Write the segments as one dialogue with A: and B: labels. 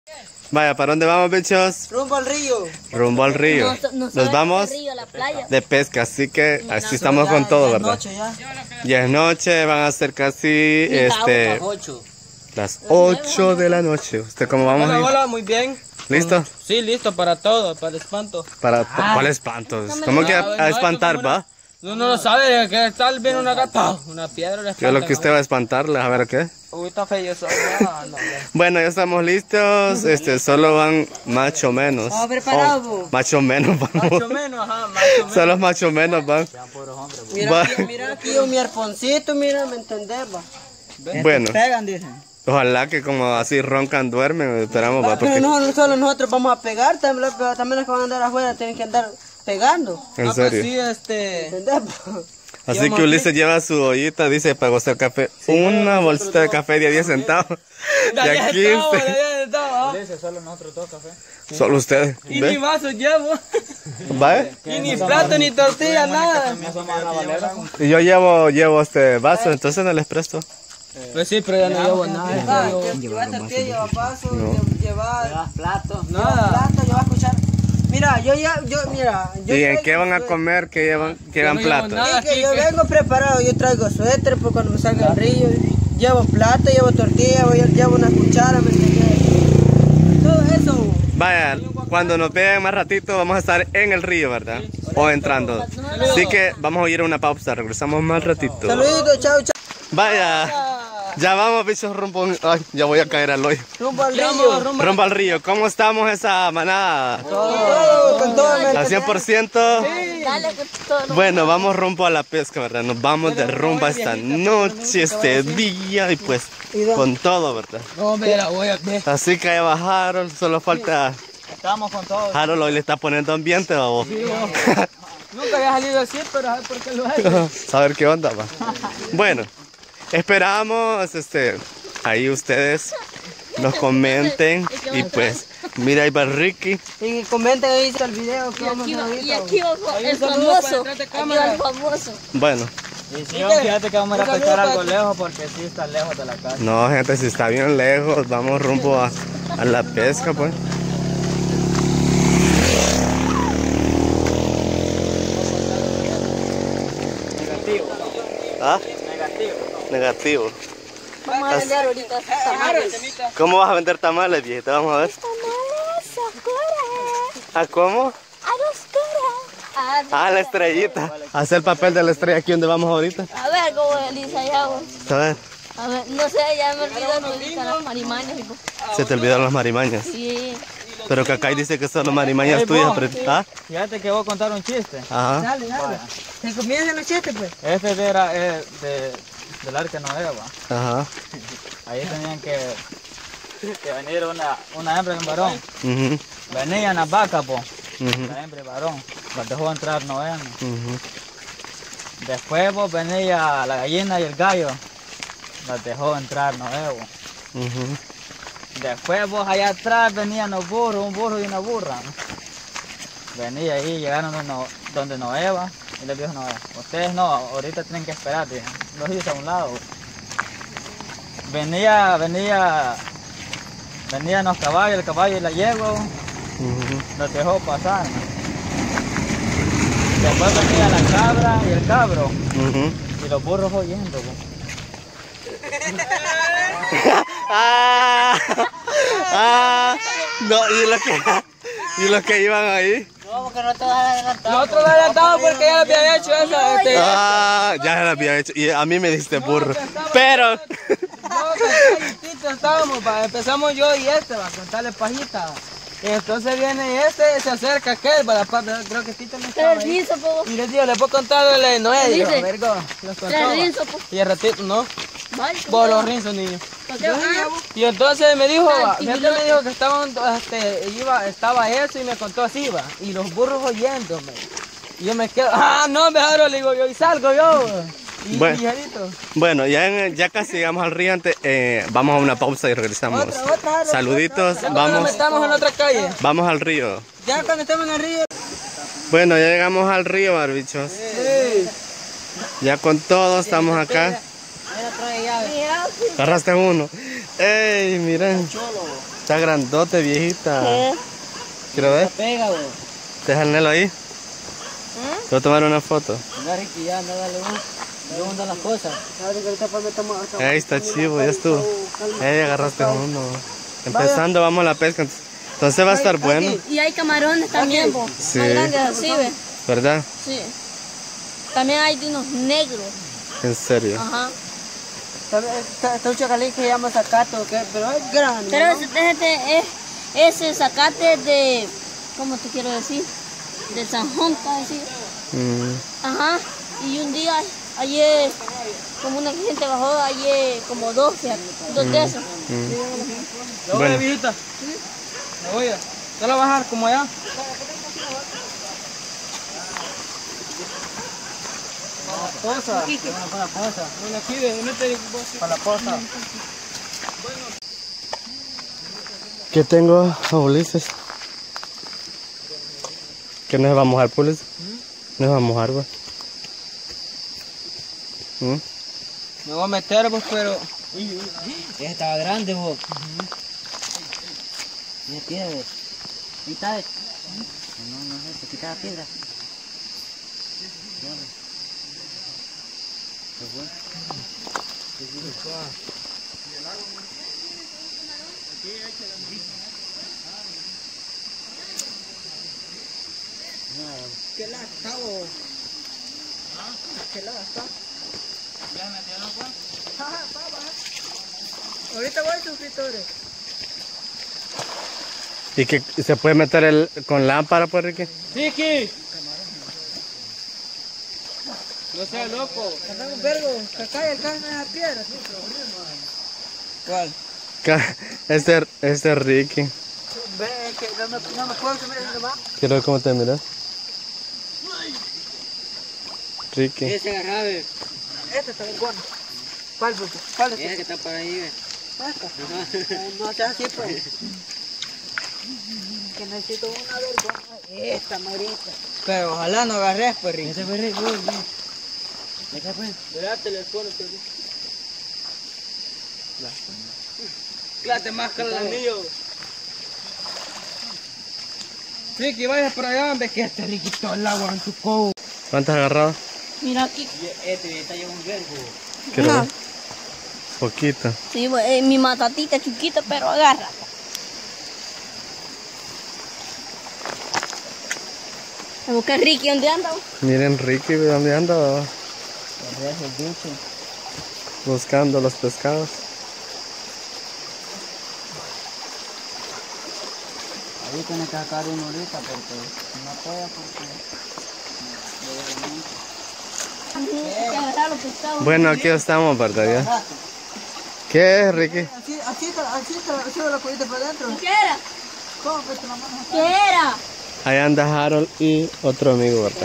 A: Vaya, ¿para dónde vamos, bichos?
B: Rumbo al río.
A: Rumbo al río. Nos vamos
C: río, la playa.
A: de pesca, así que así estamos con todo, ¿verdad?
B: Noche ya.
A: Ya es noche, van a ser casi
B: Las 8.
A: las 8 de la noche. ¿Usted cómo vamos a ir?
B: Hola, muy bien.
A: ¿Listo?
B: Sí, listo para todo, para el espanto.
A: ¿Cuál espanto? ¿Cómo que a espantar, va?
B: No lo sabe, que está viendo una gata, una piedra.
A: ¿Qué es lo que usted va a espantarle? A ver, ¿qué?
B: Uy, está feo eso.
A: Bueno, ya estamos listos. Solo van macho menos.
B: Estamos preparados.
A: Macho menos, vamos.
B: Macho menos, ajá, macho menos.
A: Solo macho menos, van.
B: Mira aquí mi arponcito, mira, ¿me entendés, va?
A: Bueno,
B: Pegan, dicen.
A: ojalá que como así roncan, duermen. Esperamos, va,
B: Pero
A: porque...
B: no solo nosotros vamos a pegar, también los que van a andar afuera tienen que andar pegando.
A: En serio.
B: Sí, ¿entendés?
A: Así que Ulises lleva su ollita, dice, para gustar café. Una bolsita de café de 10 centavos. De 15.
B: Ulises, solo nosotros dos café.
A: Solo ustedes.
B: Y ni vaso llevo.
A: ¿Vale?
B: Y ni plato, ni tortilla, nada.
A: Y yo llevo este vaso, entonces no les presto.
B: Pues sí, pero ya no llevo nada. Lleva tortilla, lleva vaso, lleva plato. Nada. Lleva cuchara. Mira,
A: ¿Y en qué van a comer que llevan platos?
B: Yo vengo preparado, yo traigo suéter por cuando me salga el río. Llevo plato, llevo tortilla, llevo una cuchara, ¿me entiendes? Todo eso.
A: Vaya, cuando nos vean más ratito vamos a estar en el río, ¿verdad? O entrando. Así que vamos a ir a una pausa, regresamos más ratito.
B: Saluditos, chao, chao.
A: Vaya, ya vamos, bichos, rumbo. Ay, ya voy a caer al hoyo.
B: Rumbo al río.
A: Rumbo al río. ¿Cómo estamos esa manada?
B: Con todo.
A: ¿Al 100%?
C: Dale con todo.
A: Bueno, vamos rumbo a la pesca, ¿verdad? Nos vamos de rumba esta noche, este día y pues con todo, ¿verdad?
B: No, mira, voy a ver.
A: Así que ya bajaron, solo falta...
B: Estamos con todo.
A: Harold hoy le está poniendo ambiente, ¿o?
B: Nunca había salido así, pero a ver por qué lo hace.
A: Saber qué onda, va. Bueno, esperamos, ahí ustedes nos comenten y pues, mira ahí va Ricky.
B: Y comenten ahí el video que vamos a ver.
C: Y aquí va el famoso. Aquí va el famoso.
A: Bueno.
B: Y si fíjate que vamos a ir a pescar algo lejos porque sí está lejos de la casa.
A: No, gente, si está bien lejos, vamos rumbo a la pesca, pues.
B: Negativo.
A: ¿Ah?
B: Negativo.
A: Negativo.
C: Vamos a vender ahorita tamales.
A: ¿Cómo vas a vender tamales, viejita? Vamos a ver.
C: Tamales, Sakura.
A: ¿Ah, cómo?
C: A los Sakura.
A: Ah, la estrellita. Hacer el papel de la estrella aquí donde vamos ahorita.
C: A ver cómo dice allá.
A: A ver.
C: A ver, no sé, ya me olvidó no las marimañas.
A: Se te olvidaron las marimañas.
C: Sí.
A: Pero que acá dice que son las marimañas tuyas. ¿Ah?
B: Fíjate que voy a contar un chiste.
A: Ajá.
B: Dale. ¿Se comienzan los chistes, pues? Este era del Arca de Noé, va.
A: Ajá.
B: Ahí tenían que venir una hembra y un varón.
A: Mhm.
B: Venían las vacas, po.
A: Mhm.
B: La hembra y varón. Las dejó entrar Noé. ¿No?
A: Mhm.
B: Después pues, venía la gallina y el gallo. Las dejó entrar Noé. Po.
A: Mhm.
B: Después vos allá atrás venían los burros, un burro y una burra. ¿No? Venía ahí, llegaron donde Noé va, y les dijo Noé, ustedes no, ahorita tienen que esperar, dije. Los hice a un lado. Venían los caballos, el caballo y la yegua, los dejó pasar. ¿No? Después venía la cabra y el cabro, y los burros oyendo.
A: No, ¿y los que iban ahí?
B: No, porque no te vas a adelantar. Nosotros lo adelantamos porque ya lo había hecho eso.
A: Ya lo había hecho. Y a mí me diste burro. Pero...
B: No, estábamos, empezamos yo y va a contarle pajita. Y entonces viene se acerca aquel, creo que Tito no estaba ahí. Y les digo, le puedo contar de Noé, digo, vergo, los contó. Y el ratito, no. Vos los rinzos, niño. Y entonces me dijo, que estaba eso y me contó así, va. Y los burros oyéndome. Y yo me quedo, no, mejor le digo yo, y salgo yo.
A: Bueno, ya casi llegamos al río. Vamos a una pausa y regresamos. Saluditos, vamos.
B: Estamos en otra calle.
A: Vamos al río.
B: Ya cuando estamos en el río.
A: Bueno, ya llegamos al río, barbichos.
B: Sí.
A: Ya con todo estamos acá. Agarraste uno. ¡Ey, miren! Está grandote, viejita.
C: ¿Qué?
A: Quiero ver.
B: Pega, vos.
A: Deja el Nelo ahí. Voy a tomar una foto.
B: Venga, Ricky, ya, anda, dale vos. Yo ando las cosas.
A: Ahí está chivo, ya estuvo. Ahí agarraste uno. Empezando, vamos a la pesca. Entonces va a estar bueno.
C: Y hay camarones también, po.
A: Sí.
C: Más grandes así, ¿ves?
A: ¿Verdad?
C: Sí. También hay de unos negros.
A: En serio.
C: Ajá.
B: Está un chacalín que se llama zacato, pero es grande.
C: Pero ese zacate de, ¿cómo te quiero decir? De San Juan, decir. Ajá. Y un día, ayer, como una gente bajó, ayer como dos de esos.
B: ¿Lo voy a viejita? ¿Lo voy a? ¿Te la vas a bajar como allá? Para la posa. Para la posa. Bueno, aquí, para la posa.
A: ¿Qué tengo a Ulises? ¿Qué nos va a mojar, Ulises? Nos va a mojar, güey.
B: Me voy a meter, pues, pero... Ya estaba grande, vos. Mira piedra. Quita de... No es eso, quita la piedra. ¿Qué la está, vos? ¿Qué la está? ¿Ya metieron, pues? Ahorita voy, suscriptores.
A: ¿Y que se puede meter con lámpara, pues, Ricky?
B: ¡Ricky! No seas loco. Andamos un vergo, que cae el carne de la piedra. ¿Cuál?
A: Este es Ricky.
B: Ve, que no me puedo que mire nomás.
A: Quiero ver cómo te miras. Ricky.
B: Ese agarrado. Este está bien bueno. ¿Cuál? ¿Cuál es? Ese que está por ahí, ve. No seas así, pues. Que necesito una vergüenza. Esta marita. Pero ojalá no agarres, pues, Ricky. Ese fue Ricky, ese fue. Mira el teléfono, Claro, te más con el anillo. Ricky, vaya por allá, ve que este Ricky todo el agua en tu cobo.
A: ¿Cuántas has agarrado?
C: Mira aquí.
B: Este está llevo un vergo.
A: Quiero ver. Poquito.
C: Sí, mi matatita chiquita, pero agarra. A buscar Ricky, ¿dónde anda?
A: Miren Ricky, ¿dónde anda? Buscando los pescados.
B: Ahí tiene que sacar uno ahorita porque no puede porque...
A: Bueno, aquí estamos, ¿verdad? ¿Ya? ¿Qué es, Ricky?
B: Así la cogiste para adentro.
C: ¿Qué era?
B: ¿Cómo pues la mano?
C: ¿Qué era?
A: Ahí anda Harold y otro amigo, ¿verdad?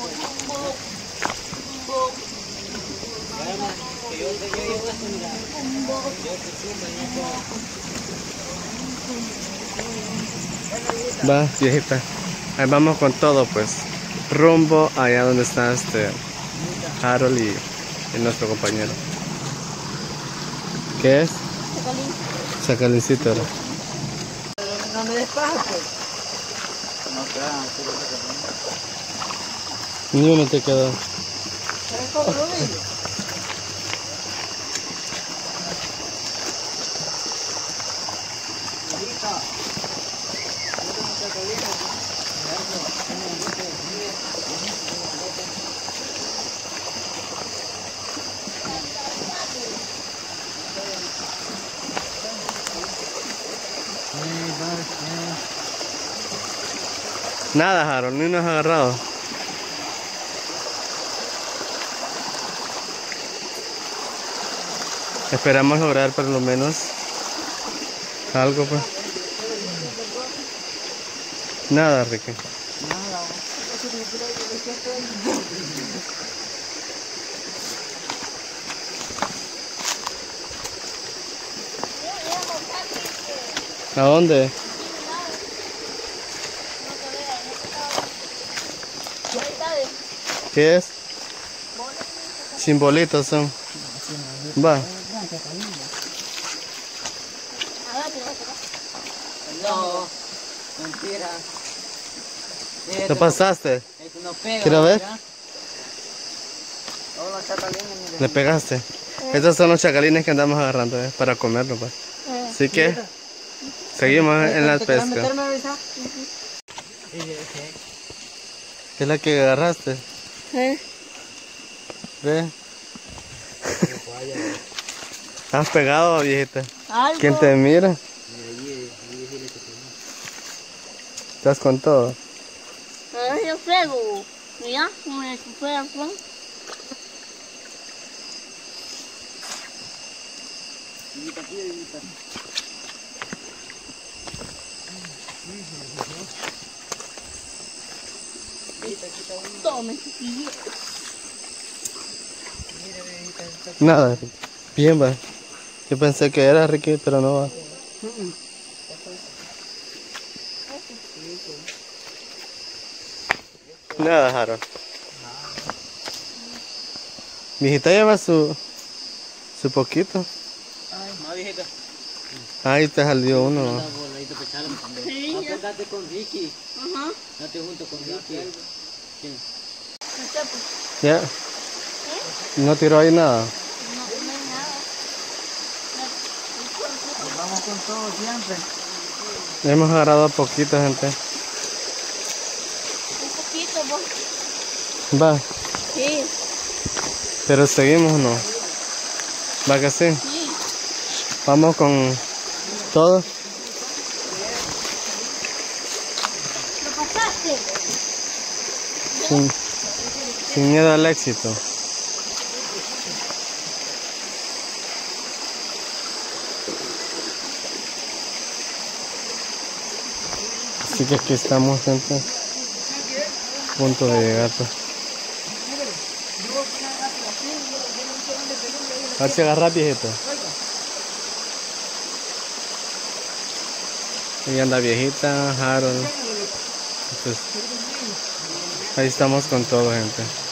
A: Va, viejita. Ahí vamos con todo, pues. Rumbo allá donde está Harold y nuestro compañero. ¿Qué es? Sacalincito.
B: No me des paja, pues. No, claro,
A: Ni uno te quedó.
B: ¿sabes cómo lo digo?
A: Nada, Harold, ni nos has agarrado. Esperamos lograr por lo menos algo, pues. Nada, Ricky. ¿A dónde? ¿Qué es? Simbolitos son. Va.
B: No, mentira.
A: ¿Te pasaste?
B: Esto no pega.
A: ¿Quiero ver?
B: Todos los chacalines, mire.
A: ¿Le pegaste? Estos son los chacalines que andamos agarrando, para comerlos, pues. Así que seguimos en la pesca.
B: Meterme, Luisa?
A: ¿Es la que agarraste? ¿Ve? ¿Has pegado, viejita?
C: Algo.
A: ¿Quién te mira? ¿Estás con todo?
C: Yo pego. Mira, me supera el plan. Tome, chiquillo.
A: Nada, bien va. Yo pensé que era Ricky, pero no va. Nada, Jaro. Mi hijita lleva su poquito.
B: No, viejita.
A: Ahí te salió uno.
C: Sí, ya.
B: Date con Ricky.
C: Ajá.
B: Date junto con Ricky. ¿Quién?
A: Ya. No tiró ahí nada.
C: No hay nada.
B: Vamos con todo siempre.
A: Hemos agarrado poquito, gente.
C: Un poquito, vos.
A: Va.
C: Sí,
A: Pero seguimos o no. Va que sí.
C: sí.
A: Vamos con todo.
C: ¿Lo pasaste?
A: Sin miedo al éxito. Así que aquí estamos, gente. A punto de llegar. Pues. A ver si agarras, viejito. Ahí anda viejita, Harold. Pues, ahí estamos con todo, gente.